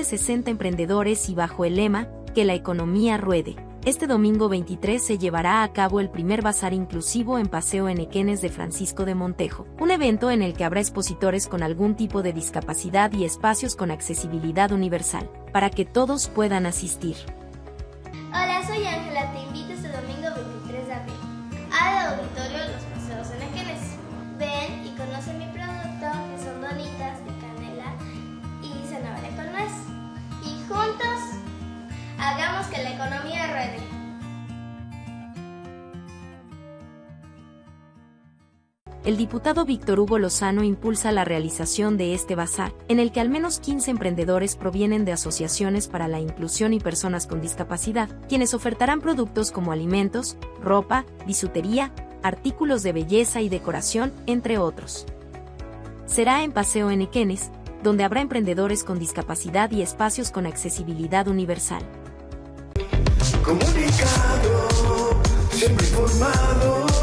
de 60 emprendedores y bajo el lema "Que la economía ruede". Este domingo 23 se llevará a cabo el primer bazar inclusivo en Paseo Enequenes de Francisco de Montejo, un evento en el que habrá expositores con algún tipo de discapacidad y espacios con accesibilidad universal, para que todos puedan asistir. Hola, soy Ángela, te invito este domingo 23 de abril al auditorio de los Paseos Enequenes. Ven y conoce mi producto, que son donitas de canela y zanahoria con nuez. Y juntos hagamos que la economía ruede. El diputado Víctor Hugo Lozano impulsa la realización de este bazar, en el que al menos 15 emprendedores provienen de asociaciones para la inclusión y personas con discapacidad, quienes ofertarán productos como alimentos, ropa, bisutería, artículos de belleza y decoración, entre otros. Será en Paseo Enequenes, donde habrá emprendedores con discapacidad y espacios con accesibilidad universal. Comunicado, siempre informado.